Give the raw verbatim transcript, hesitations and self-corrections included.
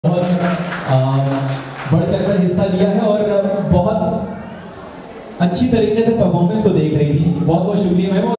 बहुत बढ़ चढ़कर हिस्सा लिया है और बहुत अच्छी तरीके से परफॉर्मेंस को देख रही थी। बहुत बहुत शुक्रिया मैम।